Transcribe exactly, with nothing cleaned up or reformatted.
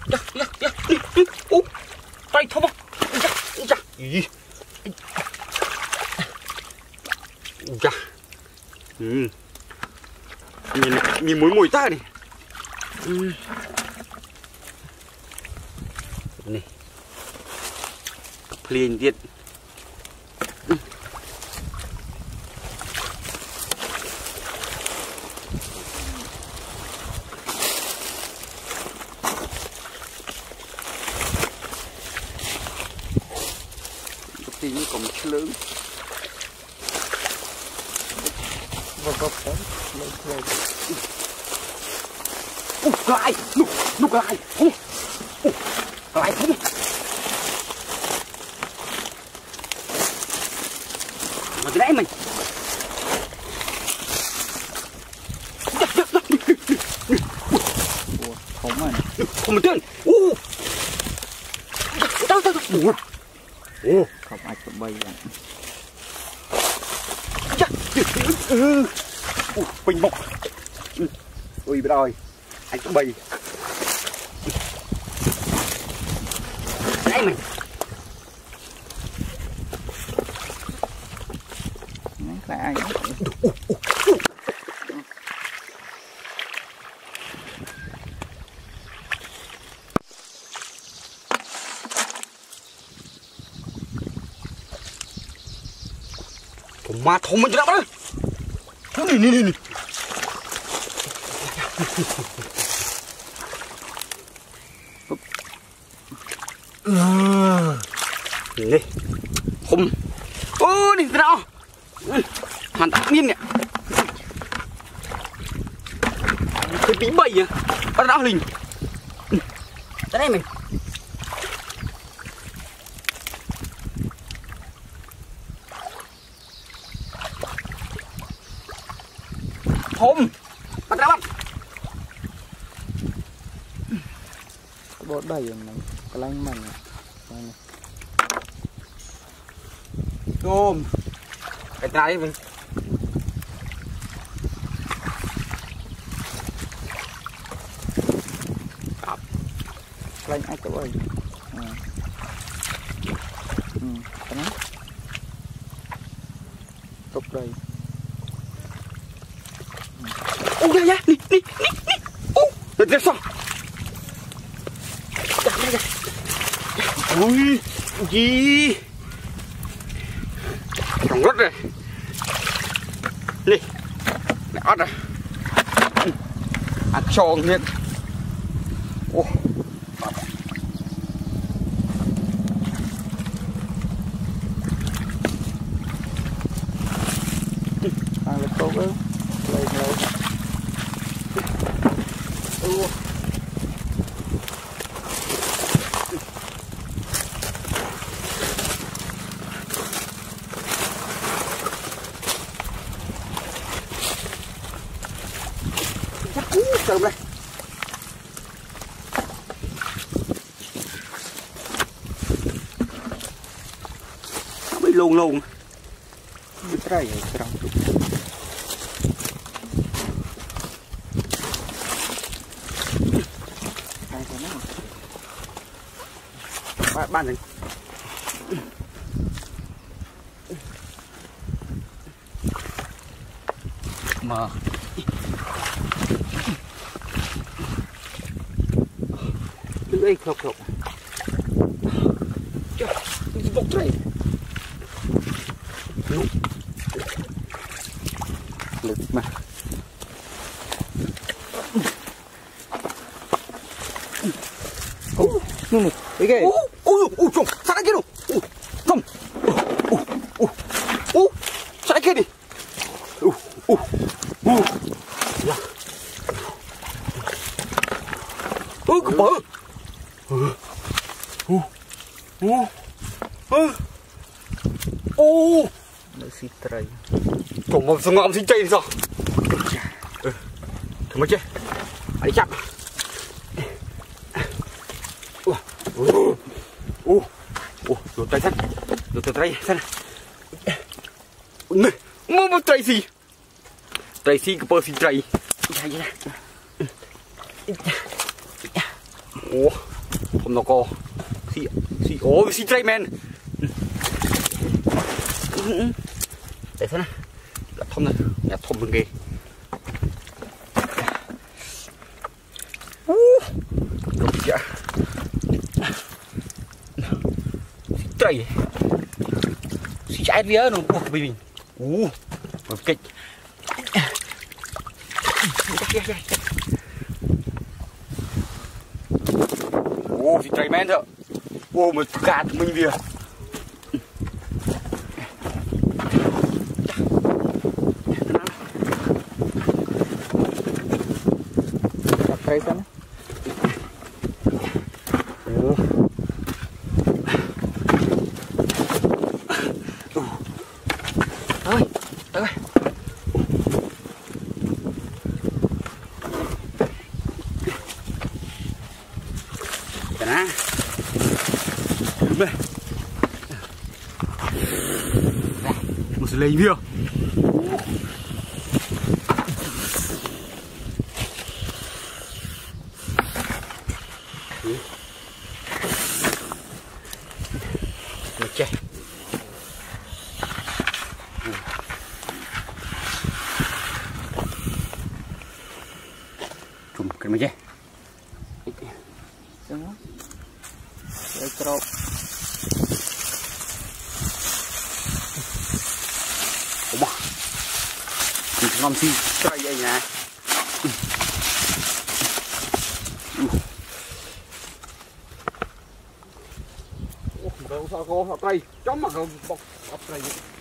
dạ dạ dạ ô tay thơm không dạ dạ ý dạ ừ nhìn nhìn mũi mùi ta này ừ. Này liền điện ừ. Thì nó còn lớn và có cái lên lên úp lại lục lục lại không úp lại không mà cái đấy mình không mà không mà tên u đâu đâu đâu ô không ai có bay à ừ. Bình bọc ui biết rồi anh có bay đấy mình là ai mà thùng mình cho đó này này này này thùng ô đi nào hoàn tất nhiên nè cái bí bầy à bắt đầu hình tới đây mình thùng bắt đầu bắt bột đầy này cái lanh mình này tôm cái trái mình lanh ai có ơi ừ cái này tục đây ô ya ya nè nè nè ô được sao ui gì trồng rất rồi nè nè ớt rồi ăn tròn hết ô ăn được tốt đấy lên lên ô trời đây nó bị lùn lùn biết ra vậy trong trụ đây cái nó bạn bạn này mà lưỡi khọc khọc bọc đây lực mà ôนู่นไปแกโอ้โอ้โอ้จงสาระแกดูโอ้จงโอ้โอ้โอ้สาระแกดิโอ้โอ้โอ้ยาโอ้กระเป๋าโอ้โอ้โอ้โอ้ nó xì tray trồng mà sao ngậm xì chay sao ừ thử mà chơi ấy chặt ô ô ô rồi tay sắt rồi tay sắt này mua một tay gì tay gì cái bơ xì chay ô ผมนกอสีสีโอ้สีใจแมนแต่ซะนะอย่าทมนะอย่าทมมึงเกยรถเยอะสีใจสีใจเยอะหนูโอ้ไปวิ่งโอ้แบบเก่งโอ้สีใจแมนเถอะโอ้มันกาดมึงเดียวไปซะนะเฮ้ยเฮ้ยเดี๋ยวนะไปมุสลิมเดียวโอเคจุ่มกันมาเจ้ Jangan. Saya crop. Wah. Ini ngon sih, try anh nè. Đâu sao cô họ tay, chấm mà không bọc ập này.